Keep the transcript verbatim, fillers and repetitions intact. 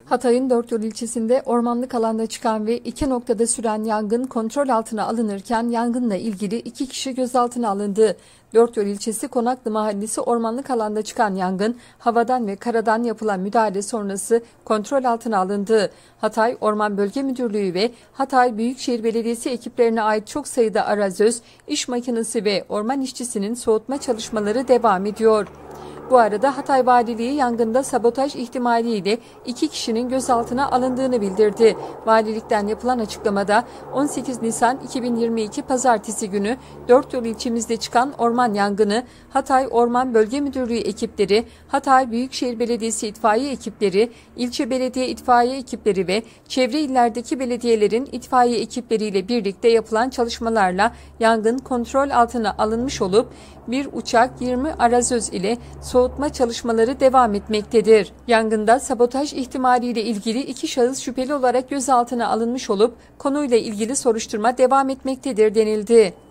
Hatay'ın Dörtyol ilçesinde ormanlık alanda çıkan ve iki noktada süren yangın kontrol altına alınırken yangınla ilgili iki kişi gözaltına alındı. Dörtyol ilçesi Konaklı Mahallesi ormanlık alanda çıkan yangın havadan ve karadan yapılan müdahale sonrası kontrol altına alındı. Hatay Orman Bölge Müdürlüğü ve Hatay Büyükşehir Belediyesi ekiplerine ait çok sayıda arazöz, iş makinesi ve orman işçisinin soğutma çalışmaları devam ediyor. Bu arada Hatay Valiliği yangında sabotaj ihtimaliyle iki kişinin gözaltına alındığını bildirdi. Valilikten yapılan açıklamada on sekiz Nisan iki bin yirmi iki Pazartesi günü Dörtyol ilçemizde çıkan orman yangını Hatay Orman Bölge Müdürlüğü ekipleri, Hatay Büyükşehir Belediyesi itfaiye ekipleri, ilçe belediye itfaiye ekipleri ve çevre illerdeki belediyelerin itfaiye ekipleriyle birlikte yapılan çalışmalarla yangın kontrol altına alınmış olup bir uçak yirmi arazöz ile soğutma çalışmaları devam etmektedir. Yangında sabotaj ihtimaliyle ilgili iki şahıs şüpheli olarak gözaltına alınmış olup konuyla ilgili soruşturma devam etmektedir denildi.